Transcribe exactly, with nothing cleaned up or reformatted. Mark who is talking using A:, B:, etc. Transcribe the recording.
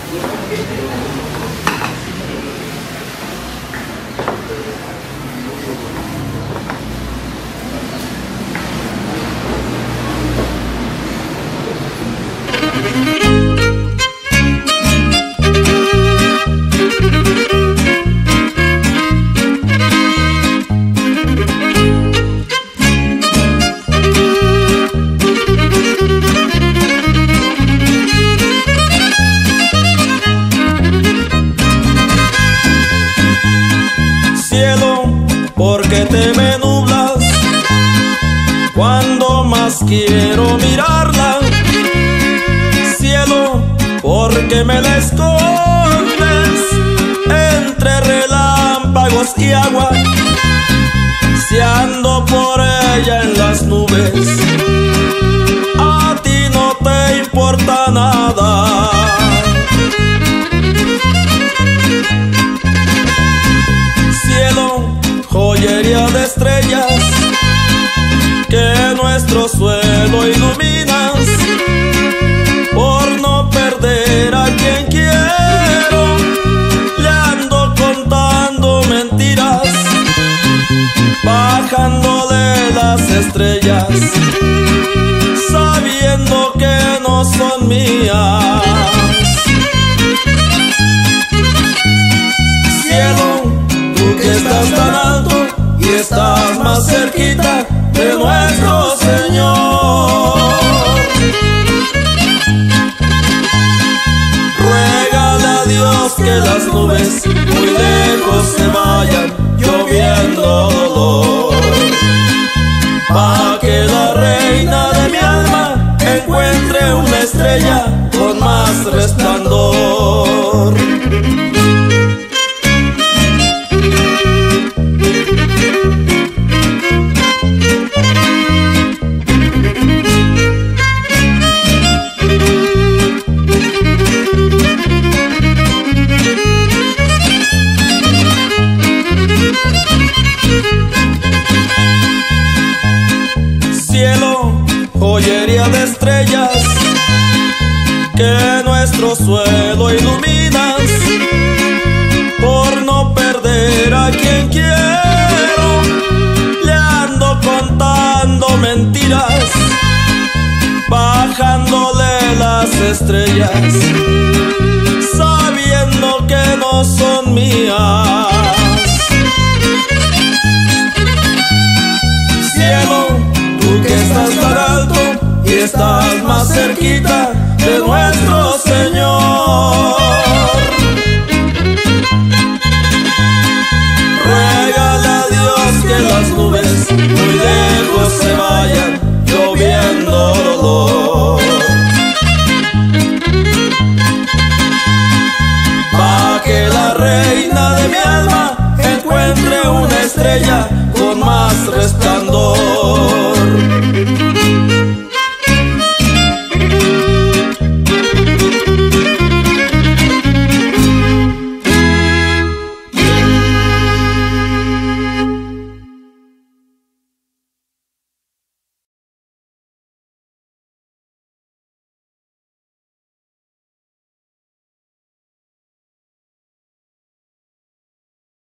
A: Porque te me nublas cuando más quiero mirarla. Cielo, porque me la escondes entre relámpagos y agua. Si ando por ella en las nubes, a ti no te importa nada. Cielo, joyería de estrellas que nuestro suelo iluminas, por no perder a quien quiero, le ando contando mentiras, bajándole las estrellas, sabiendo que no son mías. Cielo, tú que estás tan alto y estás más cerquita de nuestro Señor, ruégale a Dios que las nubes muy lejos se vayan, lloviendo dolor, pa' que la reina de mi alma encuentre una estrella con más resplandor. Cielo, joyería de estrellas que nuestro suelo iluminas, por no perder a quien quiero, le ando contando mentiras, bajándole las estrellas, sabiendo que no son mías. Cielo, tú que estás tan alto y estás más cerquita de nuestro